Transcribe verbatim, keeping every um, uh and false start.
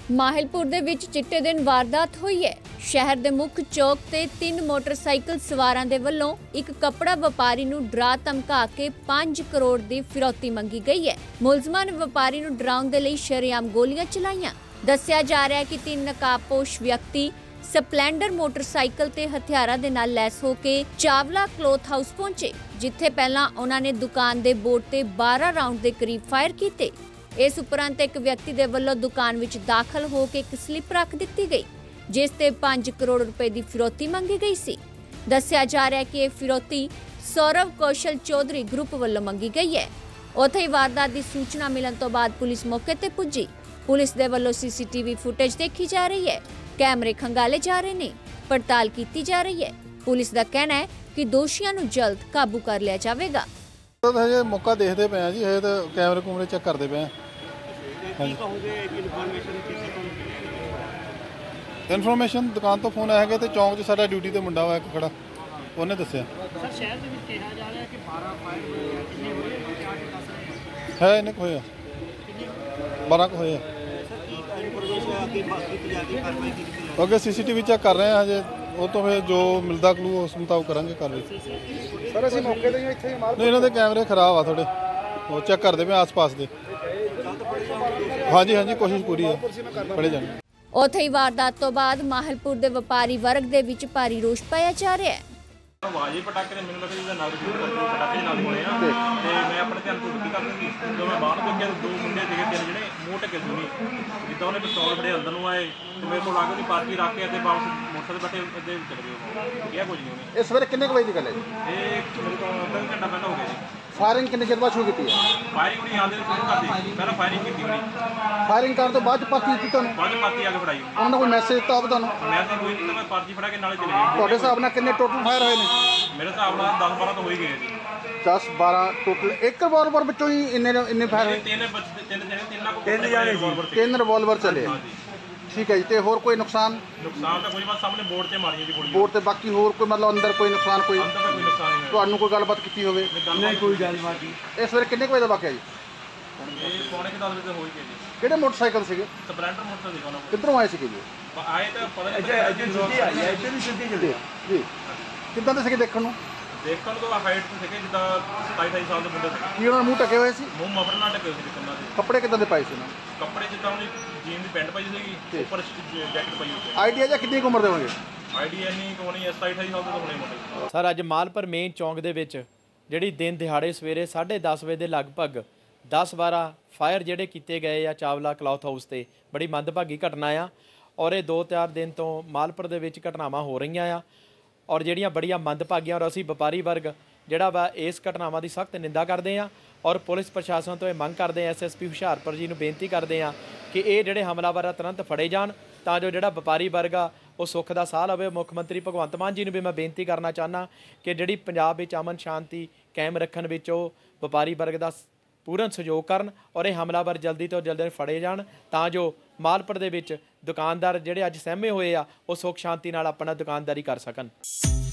ਮਾਹਿਲਪੁਰ ਦੇ ਵਿੱਚ ਚਿੱਟੇ ਦਿਨ ਵਾਰਦਾਤ ਹੋਈ ਹੈ। ਸ਼ਹਿਰ ਦੇ ਮੁੱਖ ਚੌਕ ਤੇ ਤਿੰਨ ਮੋਟਰਸਾਈਕਲ ਸਵਾਰਾਂ ਦੇ ਵੱਲੋਂ ਇੱਕ ਕੱਪੜਾ ਵਪਾਰੀ ਨੂੰ ਡਰਾ ਧਮਕਾ ਕੇ ਪੰਜ ਕਰੋੜ ਦੀ ਫਿਰੌਤੀ ਮੰਗੀ ਗਈ ਹੈ। ਮੁਲਜ਼ਮਾਂ ਨੇ ਵਪਾਰੀ ਨੂੰ ਡਰਾਉਣ ਦੇ ਲਈ ਸ਼ਰੇਆਮ ਗੋਲੀਆਂ ਚਲਾਈਆਂ। ਦੱਸਿਆ ਜਾ ਰਿਹਾ ਹੈ ਕਿ ਤਿੰਨ ਨਕਾਬਪੋਸ਼ ਵਿਅਕਤੀ ਸਪਲੈਂਡਰ मोटरसाइकिल ਤੇ ਹਥਿਆਰਾਂ ਦੇ ਨਾਲ ਲੈਸ ਹੋ ਕੇ ਚਾਵਲਾ ਕਲੋਥ ਹਾਊਸ ਪਹੁੰਚੇ, ਜਿੱਥੇ ਪਹਿਲਾਂ ਉਹਨਾਂ ਨੇ ਦੁਕਾਨ ਦੇ ਬੋਰਡ ਤੇ ਬਾਰਾਂ ਰਾਉਂਡ ਦੇ ਕਰੀਬ ਫਾਇਰ ਕੀਤੇ। इस उपरंत एक व्यक्ति दे वल्लों दुकान विच दाखल होकर एक स्लिप रख दी गई, जिस ते पांच करोड़ रुपए की फिरौती मंगी गई सी। दस्सिया जा रहा है कि यह फिरौती सौरव कौशल चौधरी ग्रुप वल्लों मंगी गई है। उत्थे ही वारदात की सूचना मिलने तो बाद पुलिस मौके ते पुजी। पुलिस दे वल्लों सीसीटीवी फुटेज देखी जा रही है, कैमरे खंगाले जा रहे ने, पड़ताल की जा रही है। पुलिस का कहना है कि दोषियों को जल्द काबू कर लिया जाएगा। हजे मौका देखते पे जी, हजे तो कैमरे कूमरे चेक करते पे। इन्फॉर्मेशन दुकान तो फोन आया तो चौंक च साडा ड्यूटी ते मुंडा वा एक खड़ा, उन्हें दस्सिया है इन्ने को होया बारह को होया। ओके सीसीटीवी चेक कर रहे हैं हजे, वो तो फिर जो मिलता क्लू उस मुताबिक करांगे कार्रवाई। सर असीं मौके ते इत्थे नहीं, इन्हां दे कैमरे खराब आ थोड़े, वो चेक करते पे आस पास दे। हाँ जी हाँ जी कोशिश पूरी है, पढ़े जाने। उत्थे ही वारदात तो बाद माहिलपुर दे व्यापारी वर्ग दे विच भारी रोष पाया जा रहा है। आवाज़ पटाखे ने मैंने लगा नाल पटाखे नाल होने आ ते मैं अपने ध्यान तो छुट्टी कर दी। जो मैं बाहर देखिया दो मुंडे सीगे तीन जने मूँह ढके सुनी, जिद्दां उन्हें पिस्तौल फड़े अंदर नूं आए तो मेरे को आगे पार्टी रख के वापस मोटरसाइकिल बैठे अद्दे चले गए। क्या कुछ नहीं उन्हें। इस वेले किन्ने बजे की गल है जी? ये मेरे को अद्धा घंटा पहले हो गया जी। फायरिंग किन्ने चिर बाद शुरू की है? फायरिंग नहीं आंदे शुरू कर दी, पहले फायरिंग की थी। फायरिंग करने तो बाद पार्टी दी तुहानू? बाद पार्टी आगे फड़ाई। उन्होंने कोई मैसेज दिता होवे तुहानू? मैसेज कोई नहीं, मैं पार्टी फड़ा के नाले चले गए। तुहाडे हिसाब नाल किन्ने टोटल फायर होए ने? मेरे हिसाब नाल दस बारह तो हो ही गए जी। दस बारह टोटल एक रिवॉल्वर विचों ही इन्ने इन्ने फायर होए? तीन तीन जने तीन को तीन जाने रिवॉल्वर तीन रिवॉल्वर चले। ठीक है जी। ते होर कोई नुकसान? नुकसान तो कोई बात सामने बोर्ड ते मारी जी गोली। बोर्ड ते बाकी होर कोई मतलब अंदर कोई नुकसान? कोई अंदर कोई नुकसान नहीं। ਤੁਹਾਨੂੰ ਕੋਈ ਗੱਲਬਾਤ ਕੀਤੀ ਹੋਵੇ? ਨਹੀਂ ਕੋਈ ਗੱਲਬਾਤ ਨਹੀਂ। ਇਸ ਵੇਲੇ ਕਿੰਨੇ ਵਜੇ ਦਾ ਵਾਕਿਆ ਜੀ? ਇਹ ਪੌਣੇ ਕਿ ਦਸ ਵਜੇ ਹੋਈ ਹੈ ਜੀ। ਕਿਹੜੇ ਮੋਟਰਸਾਈਕਲ ਸੀਗੇ? ਸਪਲੈਂਡਰ ਮੋਟਰਸਾਈਕਲ ਸੀਗਾ ਉਹਨਾਂ ਕੋਲ। ਕਿੱਧਰੋਂ ਆਏ ਸੀਗੇ ਜੀ? ਆਏ ਤਾਂ ਪਤਾ ਨਹੀਂ। ਅੱਛਾ ਅੱਛਾ ਸਿੱਧੀ ਆਈ ਹੈ, ਇੱਧਰ ਵੀ ਸਿੱਧੀ ਚੱਲਦੇ ਜੀ। ਕਿੱਦਾਂ ਦੇ ਸੀਗੇ ਦੇਖਣ ਨੂੰ? ਦੇਖਣ ਨੂੰ ਤਾਂ ਹਾਈਟ ਤੇ ਸੀਗੇ ਜਿੱਦਾਂ ਸਤਾਈ ਅਠਾਈ ਸਾਲ ਦੇ ਮੁੰਡੇ ਸੀਗੇ। ਕੀ ਉਹਨਾਂ ਦੇ ਮੂੰਹ ਢਕੇ ਹੋਏ ਸੀ? ਮੂੰਹ ਮਫਲਰ ਨਾਲ ਢਕੇ ਹੋਏ ਸੀ ਉਹਨਾਂ ਦੇ। ਕੱਪੜੇ ਕਿੱਦਾਂ ਦੇ ਪਾਏ ਸੀ ਉਹਨਾਂ? ਕੱਪੜੇ ਜਿੱਦਾਂ ਉਹਨੇ ਜੀਨ ਦੀ ਪੈਂਟ ਪਾਈ ਸੀਗੀ, ਉੱਪਰ ਜੈਕਟ ਪਾਈ ਹੋਈ ਸੀ। ਆਈਡੀਆ ਜਾਂ ਕਿੰਨੀ ਉਮਰ ਦੇ ਹੋਣਗੇ? ਆਈਡੀਆ ਨਹੀਂ ਕੋਣੀ ਸਤਾਈ ਅਠਾਈ ਸਾਲ ਦੇ ਹੋਣੇ ਮੁੰਡੇ। ਸਰ ਅੱਜ ਮਾਲਪੁਰ ਮੇਨ ਚੌਂਕ ਦੇ ਵਿੱਚ ਜਿਹੜੀ ਦਿਨ ਦਿਹਾੜੇ ਸਵੇਰੇ ਸਾਢੇ ਦਸ ਵਜੇ ਦੇ ਲਗਭਗ ਦਸ ਬਾਰਾਂ ਫਾਇਰ ਜਿਹੜੇ ਕੀਤੇ ਗਏ ਆ ਚਾਵਲਾ ਕਲੌਥ ਹਾਊਸ ਤੇ, ਬੜੀ ਮੰਦਭਾਗੀ ਘਟਨਾ ਆ। ਔਰ ਇਹ ਦੋ ਚਾਰ ਦਿਨ ਤੋਂ ਮਾਲਪੁਰ ਦੇ ਵਿੱਚ ਘਟਨਾਵਾਂ ਹੋ ਰਹੀਆਂ ਆ ਔਰ ਜਿਹੜੀਆਂ ਬੜੀਆਂ ਮੰਦਭਾਗੀਆਂ। ਔਰ ਅਸੀਂ ਵਪਾਰੀ ਵਰਗ ਜਿਹੜਾ ਵਾ ਇਸ ਘਟਨਾਵਾਂ ਦੀ ਸਖਤ ਨਿੰਦਾ ਕਰਦੇ ਹਾਂ ਔਰ ਪੁਲਿਸ ਪ੍ਰਸ਼ਾਸਨ ਤੋਂ ਇਹ ਮੰਗ ਕਰਦੇ ਹਾਂ, ਐਸ ਐਸ ਪੀ ਹੁਸ਼ਿਆਰਪੁਰ ਜੀ ਨੂੰ ਬੇਨਤੀ ਕਰਦੇ ਹਾਂ ਕਿ ਇਹ ਜਿਹੜੇ ਹਮਲਾਵਰ ਆ ਤੁਰੰਤ ਫੜੇ ਜਾਣ, ਤਾਂ ਜੋ ਜਿਹੜਾ ਵਪਾਰੀ ਵਰਗ ਆ ਉਹ ਸੁੱਖ ਦਾ ਸਾਹ ਲਵੇ। ਮੁੱਖ ਮੰਤਰੀ ਭਗਵੰਤ ਮਾਨ ਜੀ ਨੂੰ ਵੀ ਮੈਂ ਬੇਨਤੀ ਕਰਨਾ ਚਾਹੁੰਦਾ ਕਿ ਜਿਹੜੀ ਪੰਜਾਬ ਵਿੱਚ ਅਮਨ ਸ਼ਾਂਤੀ ਕਾਇਮ ਰੱਖਣ ਵਿੱਚ ਉਹ ਵਪਾਰੀ ਵਰਗ ਦਾ ਪੂਰਨ ਸਹਿਯੋਗ ਕਰਨ ਔਰ ਇਹ ਹਮਲਾਵਰ ਜਲਦੀ ਤੋਂ ਜਲਦੀ ਫੜੇ ਜਾਣ, ਤਾਂ ਜੋ ਮਾਲਪੁਰ ਦੇ ਵਿੱਚ ਦੁਕਾਨਦਾਰ ਜਿਹੜੇ ਅੱਜ ਸਹਿਮੇ ਹੋਏ ਆ ਉਹ ਸੁੱਖ ਸ਼ਾਂਤੀ ਨਾਲ ਆਪਣਾ ਦੁਕਾਨਦਾਰੀ ਕਰ ਸਕਣ।